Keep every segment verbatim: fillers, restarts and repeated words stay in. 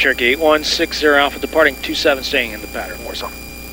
Cherokee eight one six zero Alpha departing two seven, staying in the pattern, Warsaw.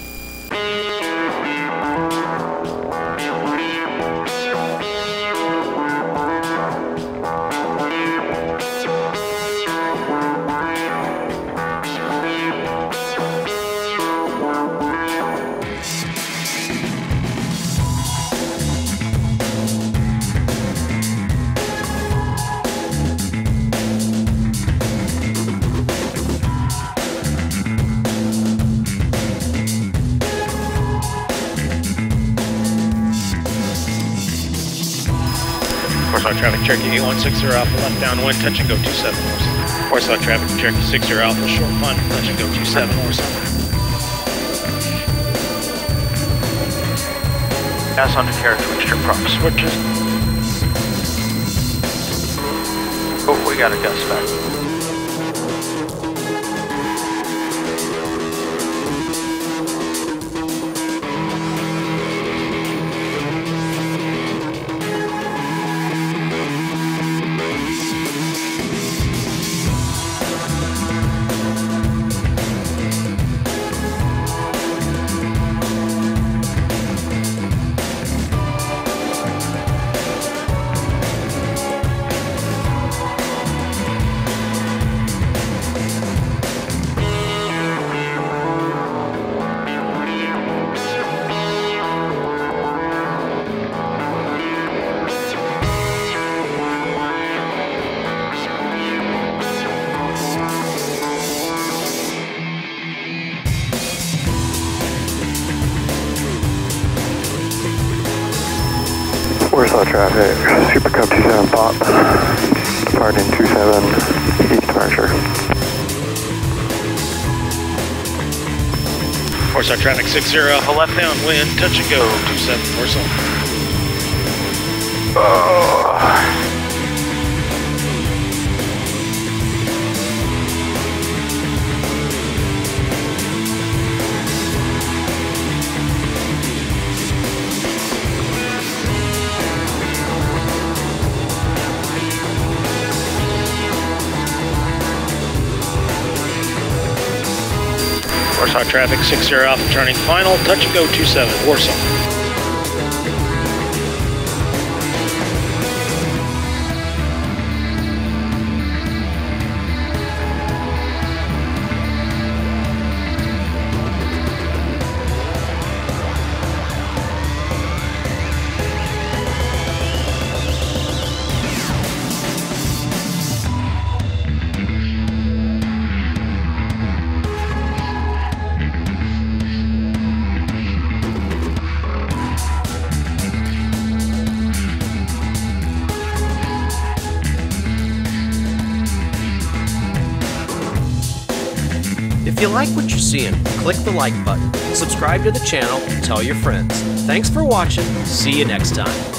Warsaw traffic, Cherokee eight one six zero Alpha, left downwind, touch and go two seven, Warsaw. Warsaw traffic, Cherokee six zero Alpha, short fun, touch and go two seven, Warsaw. Gas on the carriage, reach your prop switches. Oh, we got a gust back. Warsaw traffic, Super Cub two seven pop, departing two seven, east departure. Warsaw traffic six zero Alpha, left downwind, touch and go two seven, Warsaw. Oh. Warsaw traffic six zero Alpha, turning final, touch and go two seven, Warsaw. If you like what you're seeing, click the like button, subscribe to the channel, and tell your friends. Thanks for watching. See you next time.